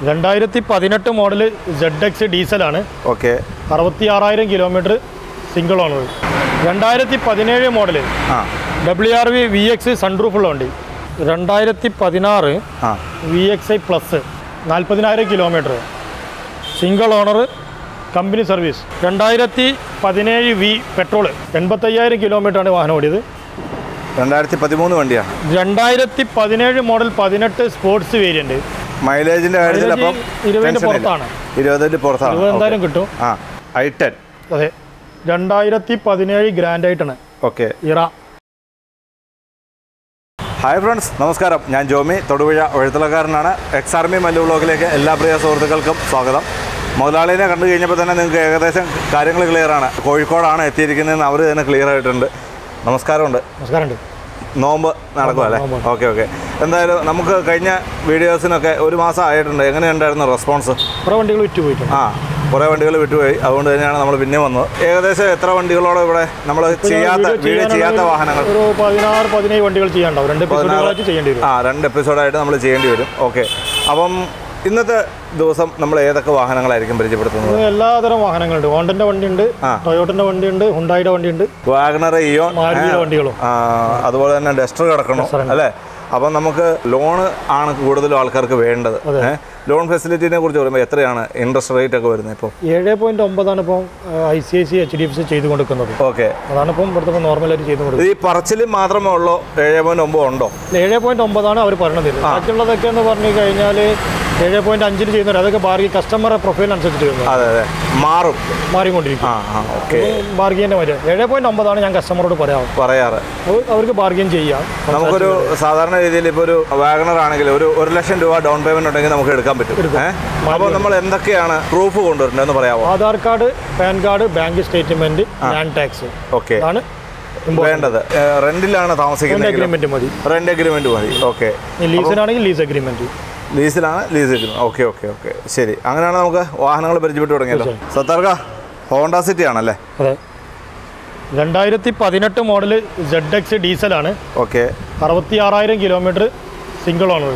2018 model ZX ഡീസലാണ്. Okay. 66,000 kilometre single owner. 2017 model WRV VX സൺറൂഫുള്ള വണ്ടി. 2016 VXI plus 40,000 kilometre single owner company service. 2017 V petrol 85,000 കിലോമീറ്ററാണ് വാഹനം ഓടിയത്. 2013 വണ്ടിയാണ്. 2017 മോഡൽ 18 സ്പോർട്സ് വേരിയന്റ്. മൈലേജിന്റെ കാര്യത്തിൽ അപ്പം 20 പുറത്താണ്. 20 പുറത്താണ്. 20 എന്തായാലും കിട്ടും. i10. അതെ. 2017 ഗ്രാൻഡ് ആയിട്ടാണ്. ഓക്കെ. ഇറ. ഹായ് ഫ്രണ്ട്സ്, നമസ്കാരം. ഞാൻ ജോമി, തൊടുപുഴ എഴുത്തുകാരനാണ്. എക്സ് ആർമി മല്ലു വ്ളോഗിലേക്ക് എല്ലാ പ്രിയ സുഹൃത്തുക്കൾക്കും സ്വാഗതം. മുതലാളിനെ കണ്ടു കഴിഞ്ഞപ്പോൾ തന്നെ നിങ്ങൾക്ക് ഏകദേശം കാര്യങ്ങൾ ക്ലിയറാണ്. കോഴിക്കോടാണ് എത്തിയിരിക്കുന്നതെന്ന് അവർ തന്നെ ക്ലിയർ ആയിട്ടുണ്ട്. നമസ്കാരമുണ്ട്. നമസ്കാരമുണ്ട്. നോമ്പ് നടക്കും അല്ലേ? Okay okay. എന്തായാലും നമുക്ക് കഴിഞ്ഞ വീഡിയോസിനൊക്കെ ഒരു മാസം ആയിട്ടുണ്ട്. എങ്ങനെയുണ്ടായിരുന്നു റെസ്പോൺസ്? കുറേ വണ്ടികൾ വിറ്റുപോയിട്ടുണ്ട്. കുറേ വണ്ടികൾ വിട്ടുപോയി. അതുകൊണ്ട് തന്നെയാണ് നമ്മൾ പിന്നെ വന്നത്. ഏകദേശം എത്ര വണ്ടികളോടെ ഇവിടെ നമ്മൾ ചെയ്യാത്ത വാഹനങ്ങൾ? ഒരു 16-17 വണ്ടികൾ ചെയ്യാനുണ്ടാവും. 2 എപ്പിസോഡായിട്ട് ചെയ്യേണ്ടി വരും. 2 എപ്പിസോഡായിട്ട് നമ്മൾ ചെയ്യേണ്ടി വരും. ഓക്കെ. അപ്പം ഇന്നത്തെ ദിവസം നമ്മൾ ഏതൊക്കെ വാഹനങ്ങളായിരിക്കും പരിചയപ്പെടുത്തുന്നത്? എല്ലാതരം വാഹനങ്ങളുണ്ട്. ഹോണ്ടന്റെ വണ്ടിയുണ്ട്, ടൊയോട്ടന്റെ വണ്ടിയുണ്ട്, ഹുണ്ടായിയുടെ വണ്ടിയുണ്ട്, വാഗണർ, ഇയോൺ, വണ്ടികളും, അതുപോലെ തന്നെ ഡസ്റ്റർ കിടക്കണം അല്ലേ? അപ്പം നമുക്ക് ലോണ് ആണ് കൂടുതലും ആൾക്കാർക്ക് വേണ്ടത്. ലോൺ ഫെസിലിറ്റിനെ കുറിച്ച് പറയുമ്പോൾ എത്രയാണ് ഇൻട്രസ്റ്റ് റേറ്റ് ഒക്കെ വരുന്നത്? ഇപ്പോൾ 7.9 ഇപ്പോൾ ICICI HDFC ചെയ്ത് കൊടുക്കുന്നത്. ഓക്കെ. അതാണ് ഇപ്പം ഇവിടുത്തെ നോർമലായിട്ട് ചെയ്ത് കൊടുക്കുന്നത്. ഈ പറച്ചിൽ മാത്രമേ ഉള്ളൂ? 7.9 ഉണ്ടോ? 7.9 അവർ പറഞ്ഞത്. ബാക്കിയുള്ളതൊക്കെ എന്ന് പറഞ്ഞു കഴിഞ്ഞാൽ 7.5 ചെയ്യുന്നത്. അതൊക്കെ ബാർഗി കസ്റ്റമറെ പ്രൊഫൈൽ അനുസരിച്ച് ചെയ്യുന്നത്. അതെ അതെ, മാറിക്കൊണ്ടിരിക്കും. ബാർഗിൻ്റെ വരെ 7.9 ഞാൻ കസ്റ്റമറോട് പറയാറ്. അവർക്ക് ബാർഗിൻ ചെയ്യാം. നമുക്കൊരു സാധാരണ രീതിയിൽ ഇപ്പോൾ ഒരു വാഗണർ ആണെങ്കിൽ ഒരു 1 ലക്ഷം രൂപ ഡൗൺ പേയ്മെന്റ് ഉണ്ടെങ്കിൽ നമുക്ക് എടുക്കാൻ പറ്റും. അപ്പോൾ നമ്മൾ എന്തൊക്കെയാണ് പ്രൂഫ് കൊണ്ടുവരേണ്ടതെന്ന് പറയാമോ? Aadhaar card, PAN card, bank statement, land tax. Okay. ആണ് വേണ്ടത്. റെന്റിലാണ് താമസിക്കുന്നത്? അഗ്രിമെന്റ് മതി. റെന്റ് അഗ്രിമെന്റ് മതി. ഓക്കെ. ലീസിനാണെങ്കിൽ ലീസ് അഗ്രിമെന്റ്. ലീസിലാണ് lease agreement. Okay okay okay, ശരി. അങ്ങനെയാണ് നമുക്ക് വാഹനങ്ങൾ പരിചയപ്പെട്ടു തുടങ്ങിയല്ലോ. സത്താർക്ക ഹോണ്ട സിറ്റി ആണല്ലേ? അതെ. 2018 മോഡൽ ZX ഡീസലാണ്. Okay. 66,000 kilometre single owner.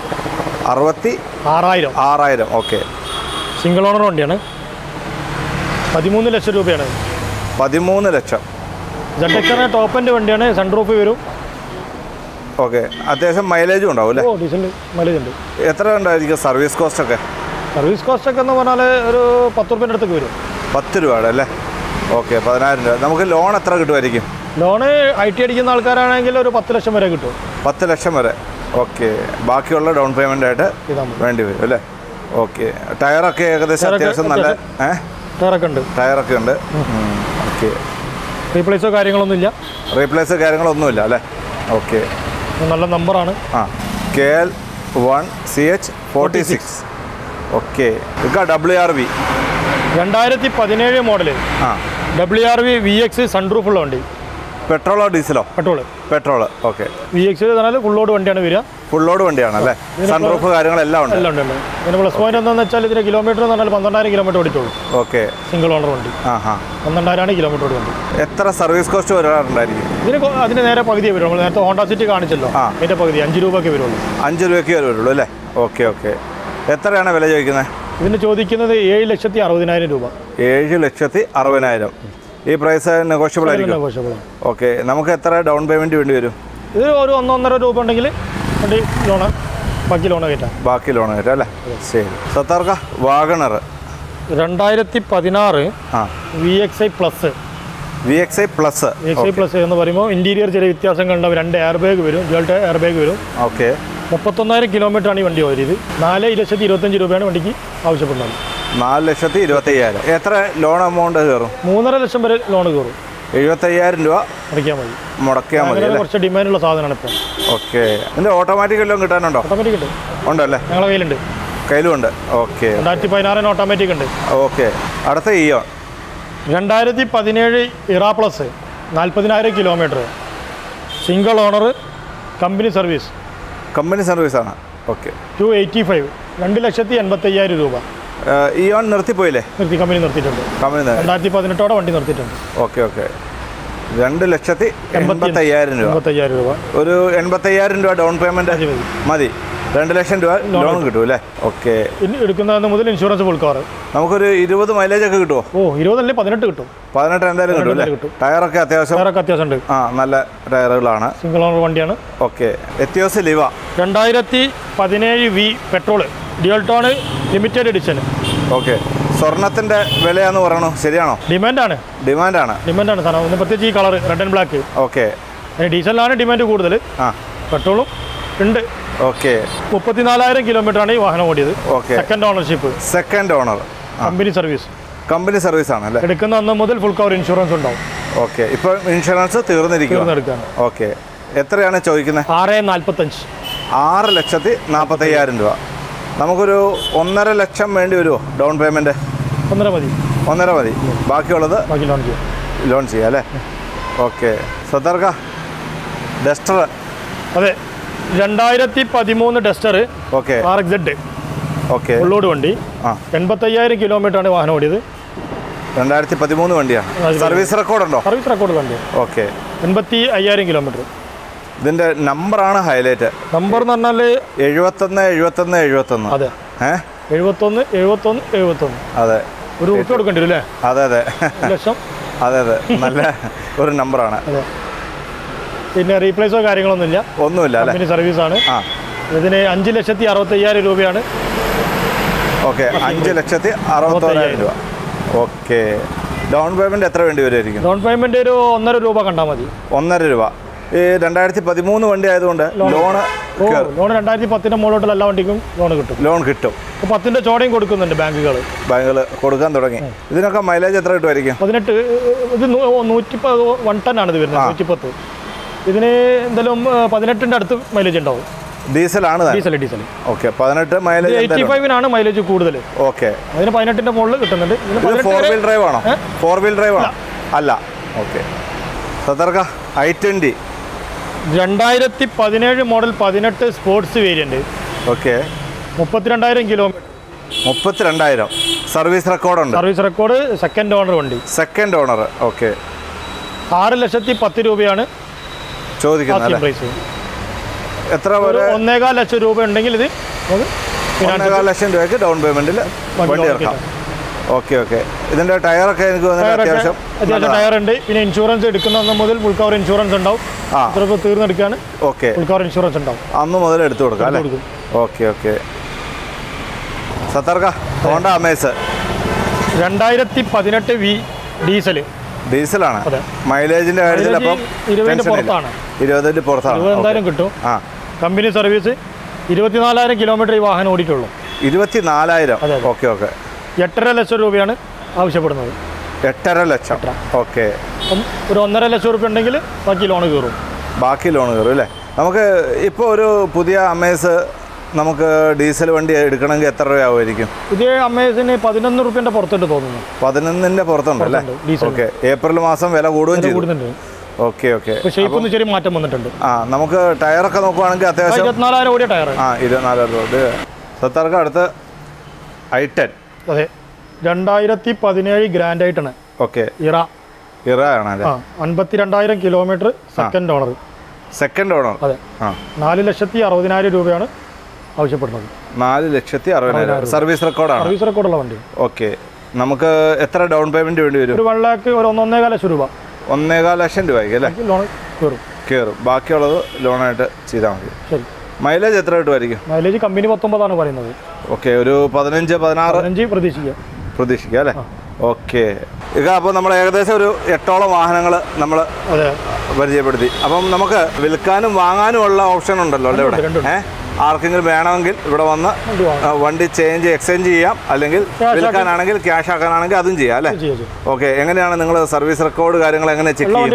66,000. Okay. Single owner വണ്ടിയാണ്. 13 ലക്ഷം രൂപയാണ്. 13 ലക്ഷം. ZX ടോപ്പ് എൻഡ് വണ്ടിയാണ്. സൺറൂഫ് വരും. ഓക്കെ. അത്യാവശ്യം മൈലേജും ഉണ്ടാവും അല്ലേ? ഡീസൽ മൈലേജ് ഉണ്ട്. എത്ര ഉണ്ടായിരിക്കും സർവീസ് കോസ്റ്റ് ഒക്കെ? സർവീസ് കോസ്റ്റ് ഒക്കെ എന്ന് പറഞ്ഞാൽ ഒരു 10 രൂപേൻ്റെ അടുത്തേക്ക് വരും. 10 രൂപയുടെ അല്ലേ? ഓക്കെ. 10,000 രൂപ. നമുക്ക് ലോൺ എത്ര കിട്ടുമായിരിക്കും? ലോണ് IT അടിക്കുന്ന ആൾക്കാരാണെങ്കിൽ ഒരു 10 ലക്ഷം വരെ കിട്ടും. 10 ലക്ഷം വരെ. ഓക്കെ. ബാക്കിയുള്ള ഡൗൺ പേയ്മെൻ്റ് ആയിട്ട് വേണ്ടി വരും അല്ലേ? ഓക്കെ. ടയറൊക്കെ ഏകദേശം അത്യാവശ്യം നല്ല ടയറൊക്കെ ഉണ്ട്. ഓക്കെ. റീപ്ലേസോ കാര്യങ്ങളൊന്നുമില്ല അല്ലേ? ഓക്കെ. നല്ല നമ്പറാണ്. KL1CH46. Okay. WRV 2017 model WRV VX സൺറൂഫുള്ള വണ്ടി. പെട്രോളോ ഡീസലോ? Petrol. Okay. VX full load വണ്ടിയാണ് വരിക. ഫുൾ ലോഡ് വണ്ടിയാണ് അല്ലേ? സൺറൂഫ് കാര്യങ്ങളെല്ലാം ഉണ്ട്. പിന്നെ പ്ലസ് പോയിന്റ് എന്താണെന്ന് വെച്ചാൽ ഇതിന് കിലോമീറ്റർ എന്ന് പറഞ്ഞാൽ 12,000 കിലോമീറ്റർ ഓടിച്ചോളൂ. ഓക്കെ. സിംഗിൾ ഓണർ വണ്ടി. 12,000 കിലോമീറ്റർ ഓടി വണ്ടി. എത്ര സർവീസ് കോസ്റ്റ് വരാറുണ്ടായിരിക്കും അതിന് നേരെ പകുതിയേ വരുള്ളൂ. നമ്മൾ നേരത്തെ ഹോണ്ട സിറ്റി കാണിച്ചല്ലോ, അതിന്റെ പകുതി 5 രൂപയ്ക്ക് വരുള്ളൂ. 5 രൂപയ്ക്ക് വരുള്ളൂ അല്ലേ? Okay okay. എത്രയാണ് വില ചോദിക്കുന്നത്? ഇതിന് ചോദിക്കുന്നത് 7,60,000 രൂപ. 7,60,000. ഈ പ്രൈസ് നെഗോഷ്യബിൾ ആയിരിക്കും? ഓക്കെ. നമുക്ക് എത്ര ഡൗൺ പേയ്മെന്റ് വേണ്ടി വരും? ഇത് ഒരു 1-1.5 രൂപ ഉണ്ടെങ്കിൽ വണ്ടി ലോണ് ബാക്കി ലോണ് കയറ്റാം അല്ലേ? ശരി. സത്താർക്ക WagonR 2016 VXI plus. VXI plus എന്ന് പറയുമ്പോൾ ഇന്റീരിയർ ചെറിയ വ്യത്യാസങ്ങളുണ്ടാവും. 2 എയർ ബാഗ് വരും, ഡ്യുവൽ എയർ ബാഗ് വരും. ഓക്കെ. 31,000 കിലോമീറ്ററാണ് ഈ വണ്ടി ഓടിയത്. 4,25,000 രൂപയാണ് വണ്ടിക്ക് ആവശ്യപ്പെടുന്നത്. 4,25,000. എത്ര ലോൺ എമൗണ്ട് കയറും? 3.5 ലക്ഷം വരെ ലോൺ കയറും. 75,000 രൂപ മുടക്കിയാൽ മതി. കുറച്ച് ഡിമാൻഡുള്ള സാധനമാണ് ഇപ്പോൾ. ഓക്കെ. ഇതിന്റെ ഓട്ടോമാറ്റിക് എല്ലാം കിട്ടാനുണ്ടോ? ഓട്ടോമാറ്റിക് ഉണ്ട്. ഉണ്ടല്ലേ? ഞങ്ങളുടെ കയ്യിലുണ്ട്. ഓക്കെ. 2016 ഓട്ടോമാറ്റിക് ഉണ്ട്. ഓക്കെ. അടുത്ത Eon 2017 Era plus 40,000 kilometre single owner company service. ആണ്. ഓക്കെ. 285. 2,85,000 രൂപ. ഇയോൺ നിർത്തിപ്പോയില്ലേ? കമ്പനി നിർത്തിയിട്ടുണ്ട്. 2018 വണ്ടി നിർത്തിയിട്ടുണ്ട്. Okay okay. 2,85,000 രൂപ. ഒരു 85,000 രൂപ ഡൗൺ പേയ്മെന്റ് മതി. 2 ലക്ഷം രൂപ ലോൺ കിട്ടും അല്ലേ? ഓക്കെ. എടുക്കുന്ന മുതൽ ഇൻഷുറൻസ് ഫുൾ കവർ. നമുക്കൊരു 20 മൈലേജ് ഒക്കെ കിട്ടുമോ? 20 അല്ലേ 18 കിട്ടും. 18 എന്തായാലും കിട്ടും അല്ലേ? ടയറൊക്കെ അത്യാവശ്യം ഉണ്ട്. നല്ല ടയറുകളാണ്. സിംഗിൾ ഓണർ വണ്ടിയാണ്. Okay. Etios Liva 2017 V petrol dual tone limited edition. Okay. സ്വർണത്തിന്റെ വിലയാന്ന് പറയണോ, ശരിയാണോ? ഡിമാൻഡാണ് സാധനം. പ്രത്യേകിച്ച് ഈ colour red and black. Okay. ഡീസലിനാണ് ഡിമാൻഡ് കൂടുതൽ. പെട്രോളും ഉണ്ട്. ഓക്കെ. 34,000 കിലോമീറ്ററാണ് ഈ വാഹനം ഓടിയത്. Okay. Second owner company service ആണ് അല്ലേ? എടുക്കുന്ന അന്ന് മുതൽ ഫുൾ കവർ ഇൻഷുറൻസ് ഉണ്ടാവും. ഓക്കെ. ഇപ്പൊ ഇൻഷുറൻസ് തീർന്നെടുക്കുകയാണ്. ഓക്കെ. എത്രയാണ് ചോദിക്കുന്നത്? 6,45. 6,45,000 രൂപ. നമുക്കൊരു 1.5 ലക്ഷം വേണ്ടി വരുമോ ഡൗൺ പേയ്മെന്റ്? 1.5 മതി. ബാക്കിയുള്ളത് ലോൺ ചെയ്യാം അല്ലേ? ഓക്കെ. സത്താർക്ക ഡസ്റ്റർ. അതെ, 2013 ഡസ്റ്റർ. ഓക്കെ. RXZ. ഓക്കെ. ഉള്ളോട് വണ്ടി. 85,000 കിലോമീറ്ററാണ് വാഹനം ഓടിയത്. 2013 വണ്ടിയാണ്. സർവീസ് റെക്കോർഡ് ഉണ്ടോ? സർവീസ് റെക്കോർഡ് വണ്ടി. ഓക്കെ. 85,000 കിലോമീറ്റർ. ഇതിന്റെ നമ്പറാണ് ഹൈലൈറ്റ്. നമ്പർ എന്ന് പറഞ്ഞാൽ 71. അതെ. 71. അതെ. ഒരു റുപ്യ കൊടുക്കേണ്ടി വരും അല്ലേ? അതെ. ലക്ഷം. അതെ. നല്ല ഒരു നമ്പറാണ്. പിന്നെ റീപ്ലേസോ കാര്യങ്ങളൊന്നുമില്ല. ഒന്നുമില്ല അല്ലേ? കമ്പനി സർവീസാണ്. ഇതിന് 5,65,000 രൂപയാണ്. ഓക്കെ. 5,60,60,000 രൂപ. ഓക്കെ. ഡൗൺ പേയ്മെന്റ് എത്ര വേണ്ടി വരുമായിരിക്കും? ഡൗൺ പേയ്മെന്റ് ഒരു 1.5 രൂപ കണ്ടാൽ മതി. 1.5 രൂപ. ഈ 2013 വണ്ടി ആയതുകൊണ്ട് ലോൺ 2010 മുകളിലോട്ടുള്ള എല്ലാ വണ്ടിക്കും ലോൺ കിട്ടും. 10ന്റെ ചോടയും കൊടുക്കുന്നുണ്ട് ബാങ്കുകൾ കൊടുക്കാൻ തുടങ്ങി. ഇതിനൊക്കെ മൈലേജ് എത്ര കിട്ടുമായിരിക്കും? 18. ഇത് 110 ആണ് ഇത് വരുന്നത്. 110. ഇതിന് എന്തായാലും 18ന്റെ അടുത്ത് മൈലേജ് ഉണ്ടാവും. ഡീസലാണ്. ഡീസൽ. ഓക്കെ. 18 മൈലേജ്. 85-നാണ് മൈലേജ് കൂടുതൽ. ഓക്കെ. അതിന് 18ന്റെ മുകളിൽ കിട്ടുന്നുണ്ട്. 4 വീൽ ഡ്രൈവ് ആണോ? 4 വീൽ ഡ്രൈവ് ആണോ? അല്ല. ഓക്കെ. സത്തർക്ക i20 2017 model 18 sports variant. Okay. 32,000 kilometre. 32,000. Service record ഉണ്ട്. Service record. സെക്കൻഡ് ഓണർ വണ്ടി. Second owner. ഓക്കെ. 6,10,000 രൂപയാണ് ചോദിക്കുന്നത്. എത്ര 1.25 ലക്ഷം രൂപ ഉണ്ടെങ്കിൽ ഇത് 1.25 ലക്ഷം രൂപയ്ക്ക് ഡൗൺ പേയ്മെന്റിൽ വണ്ടി ഇറക്കാം. ഓക്കെ. ഇതിന്റെ ടയറൊക്കെ എനിക്ക് അത്യാവശ്യം ടയർ ഉണ്ട്. പിന്നെ ഇൻഷുറൻസ് എടുക്കുന്ന മുതൽ ഫുൾ കവർ ഇൻഷുറൻസ് ഉണ്ടാവും. തീർന്നെടുക്കാണ്. ഓക്കെ. ഫുൾ കവർ ഇൻഷുറൻസ് ഉണ്ടാവും. അന്ന് മുതൽ എടുത്തു കൊടുക്കാം അല്ലേ? ഓക്കെ. സത്താർക്ക ഹോണ്ട അമേസ് 2018 വി ഡീസലാണ്. മൈലേജിന്റെ കാര്യത്തിൽ അപ്പം 20 പുറത്താണ്. 20 പുറത്താണ്. 20 എന്തായാലും കിട്ടും. Company service. 24,000 കിലോമീറ്റർ ഈ വാഹനം ഓടിയിട്ടുള്ളൂ. 24,000. ഓക്കെ. 8.5 ലക്ഷം രൂപയാണ് ആവശ്യപ്പെടുന്നത്. 8.5 ലക്ഷം. ഓക്കെ. ഒരു 1.5 ലക്ഷം രൂപ ഉണ്ടെങ്കിൽ ബാക്കി ലോൺ കയറും അല്ലേ? നമുക്ക് ഇപ്പോൾ ഒരു പുതിയ അമേസ് നമുക്ക് ഡീസൽ വണ്ടി എടുക്കണമെങ്കിൽ എത്ര രൂപയാവുമായിരിക്കും? ഇതേ അമേസിന് 11 രൂപേൻ്റെ പുറത്തുണ്ട് തോന്നുന്നു. 11ന്റെ പുറത്തുണ്ട് അല്ലേ? ഓക്കെ. ഏപ്രിൽ മാസം വില കൂടുന്നുണ്ട്. ഓക്കെ. ഷേപ്പൊന്ന് ചെറിയ മാറ്റം വന്നിട്ടുണ്ട്. നമുക്ക് ടയറൊക്കെ നോക്കുവാണെങ്കിൽ അത്യാവശ്യം 24,000 ഓടിയ ടയർ. 24,000 രൂപ. സത്താർക്ക് അടുത്ത് i10. അതെ. 2017 ഗ്രാൻഡ് ആയിട്ടാണ്. ഓക്കെ. ഇറ ആണ്. 52,000 കിലോമീറ്റർ. Second owner. അതെ. 4,60,000 രൂപയാണ് ആവശ്യപ്പെടുന്നത്. 4,60,000. സർവീസ് റെക്കോർഡുള്ള വണ്ടി. ഓക്കെ. നമുക്ക് എത്ര ഡൗൺ പേയ്മെന്റ് വേണ്ടി വരും? ഒരു 1 ലക്ഷം ഒരു 1.25 ലക്ഷം രൂപ. 1.25 ലക്ഷം രൂപയ്ക്ക് അല്ലേ? ലോൺ കയറും. ബാക്കിയുള്ളത് ലോണായിട്ട് ചെയ്താൽ മതി. ശരി. മൈലേജ് എത്ര കിട്ടുമായിരിക്കും? മൈലേജ് കമ്പനി 19 ആണ് പറയുന്നത്. ഓക്കെ. ഒരു 15-16 പ്രതീക്ഷിക്കാം അല്ലേ? ഓക്കെ. അപ്പോൾ നമ്മൾ ഏകദേശം ഒരു 8ഓളം വാഹനങ്ങൾ നമ്മൾ പരിചയപ്പെടുത്തി. അപ്പം നമുക്ക് വിൽക്കാനും വാങ്ങാനും ഉള്ള ഓപ്ഷൻ ഉണ്ടല്ലോ അല്ലേ ഇവിടെ? ആർക്കെങ്കിലും വേണമെങ്കിൽ ഇവിടെ വന്ന് വണ്ടി എക്സ്ചേഞ്ച് ചെയ്യാം. അല്ലെങ്കിൽ വിൽക്കാനാണെങ്കിൽ ക്യാഷ് ആക്കാനാണെങ്കിൽ അതും ചെയ്യാം അല്ലേ? ഓക്കെ. എങ്ങനെയാണ് നിങ്ങൾ സർവീസ് റെക്കോർഡ് കാര്യങ്ങൾ എങ്ങനെ ചെക്ക് ചെയ്യും?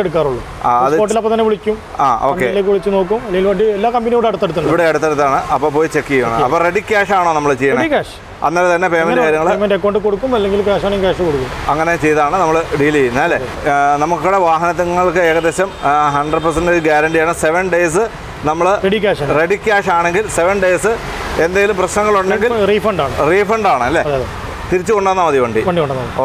ഇവിടെ അടുത്തടുത്താണ്. അപ്പോൾ പോയി ചെക്ക് ചെയ്യണം. അപ്പോൾ റെഡി ക്യാഷ് ആണോ നമ്മൾ ചെയ്യണത്? അന്നേരം തന്നെ പേയ്മെന്റ് കാര്യങ്ങൾ അക്കൗണ്ട് കൊടുക്കും, അല്ലെങ്കിൽ ക്യാഷ് ആണെങ്കിൽ ക്യാഷ് കൊടുക്കും. അങ്ങനെ ചെയ്താണ് നമ്മൾ ഡീൽ ചെയ്യുന്നത് അല്ലേ? നമുക്കിവിടെ വാഹനങ്ങൾക്ക് ഏകദേശം 100% ഗ്യാരണ്ടിയാണ്. 7 ഡേയ്സ് നമ്മൾ റെഡി ക്യാഷ് ആണെങ്കിൽ 7 ഡേയ്സ് എന്തെങ്കിലും പ്രശ്നങ്ങളുണ്ടെങ്കിൽ റീഫണ്ട് ആണ് അല്ലേ? തിരിച്ചു കൊണ്ടുവന്നാൽ മതി വണ്ടി.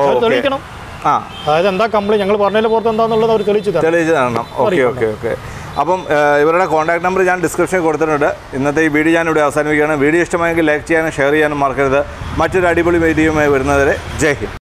അതായത് എന്താ കംപ്ലൈന്റ് ഞങ്ങൾ പറഞ്ഞതിന് പുറത്ത് എന്താണെന്നുള്ളത് അവർ തെളിയിച്ചു തരണം. ഓക്കെ. അപ്പം ഇവരുടെ കോൺടാക്ട് നമ്പർ ഞാൻ ഡിസ്ക്രിപ്ഷനിൽ കൊടുത്തിട്ടുണ്ട്. ഇന്നത്തെ ഈ വീഡിയോ ഞാനിവിടെ അവസാനിപ്പിക്കുകയാണ്. വീഡിയോ ഇഷ്ടമായെങ്കിൽ ലൈക്ക് ചെയ്യാനും ഷെയർ ചെയ്യാനും മറക്കരുത്. മറ്റൊരു അടിപൊളി വീഡിയോയുമായി വരുന്നവരെ ജയ് ഹിന്ദ്.